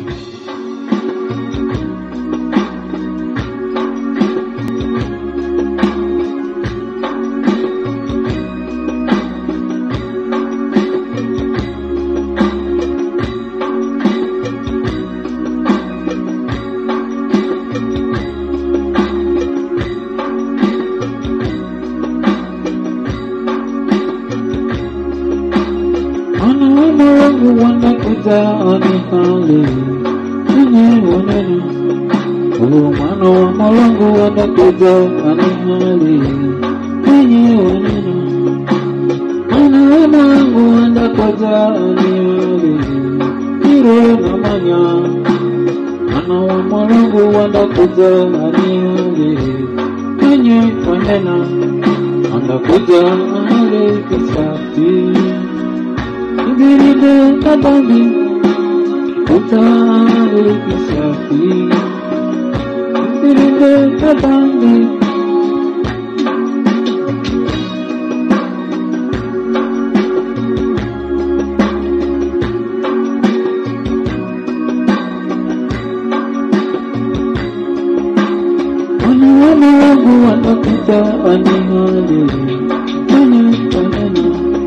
wanakuja anihali kwenye wanena. Mano wa Mulungu wanakuja anihali kwenye wanena. Mano wa Mulungu wanakuja anihali kiro na manya. Mano wa Mulungu wanakuja anihali kwenye wanena. Wanakuja anihali kisafi. Ibirinde kabambi utari kisafi. Ibirinde kabambi Wana wangu wanakuta anihali kwenye wanena.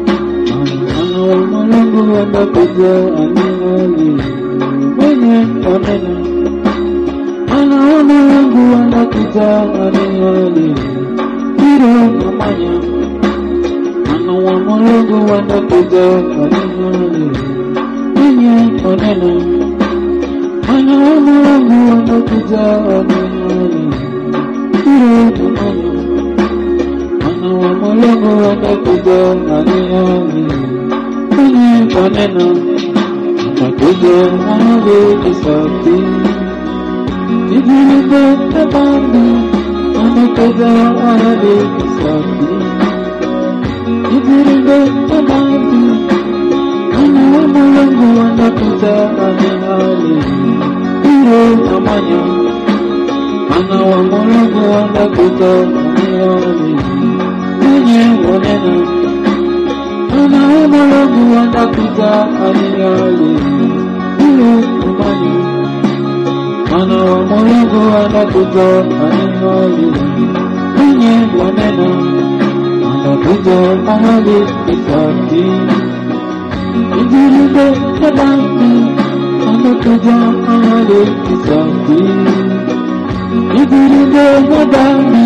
Mulungu wanakuja anihali kwenye wanena. Mwana wa Mulungu wanakuja anihali kiro na manya. Mwana wa Mulungu wanakuja anihali kwenye wanena. Mwana wa Mulungu wanakuja anihali kiro na manya. Mwana wa Mulungu wanakuja anihali kwenye wanena. Wanakuja anihali kisafi. Ibirinde kabambi wanakuja anihali kisafi. Ibirinde kabambi Mwana wa Mulungu wanakuja anihali kiro na manya. Mwana wa Mulungu wanakuja anihali kwenye wanena. Mwana wa Mulungu wanakuja anihali kiro na manya. Mwana wa Mulungu wanakuja anihali kwenye wanena. Wanakuja anihali kisafi. Ibirinde kabambi wanakuja anihali kisafi. Ibirinde kabambi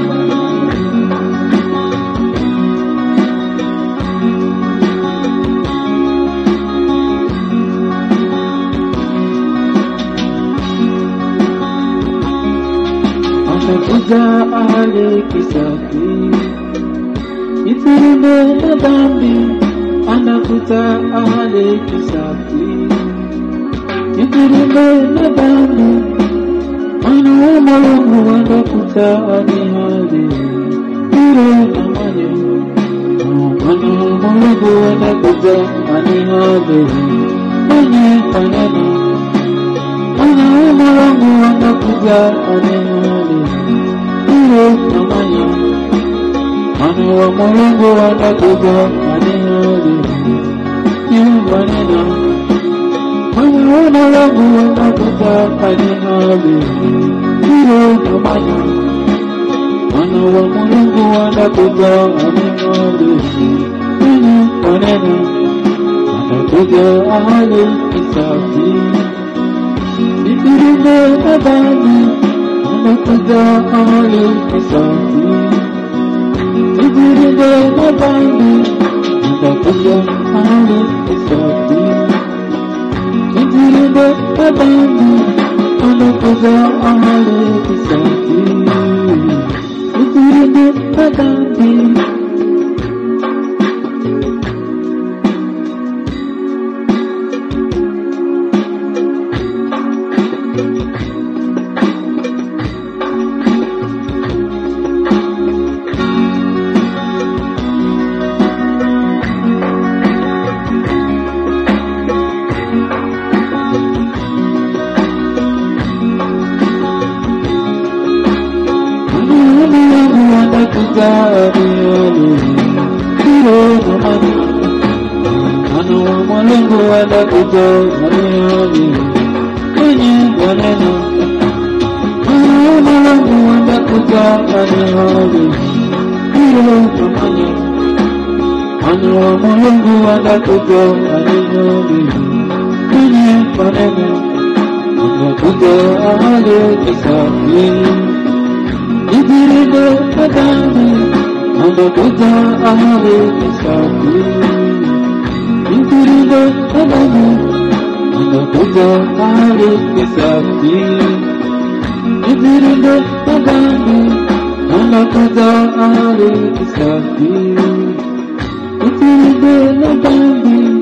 wanakuja anihali kisafi. Ibirinde kabambi wanakuja anihali kisafi. Ibirinde kabambi Mwana wa Mulungu wanakuja anihali kiro na manya. Mwana wa Mulungu wanakuja anihali kwenye wanena. Mwana wa Mulungu wanakuja anihali kiro na manya. Mwana wa Mulungu wanakuja anihali kwenye wanena. Mwana wa Mulungu wanakuja anihali kiro na manya. Mwana wa Mulungu wanakuja anihali kwenye wanena. Wanakuja anihali kisafi. Ibirinde kabambi wanakuja anihali kisafi. Ibirinde kabambi wanakuja anihali kisafi. Ibirinde kabambi wanakuja anihali kisafi. Ibirinde kabambi wanakuja anihali kiro na manya. Mwana wa Mulungu wanakuja anihali hali hilo kufanya ana wa Mungu anakuja alinyobi kwenye maneno anakuja hali kisafi Nijirinde madhambi anakuja hali kisafi Nijirinde madhambi anakuja hali kisafi Nijirinde madhambi anakuja hali kisafi Nijirinde madhambi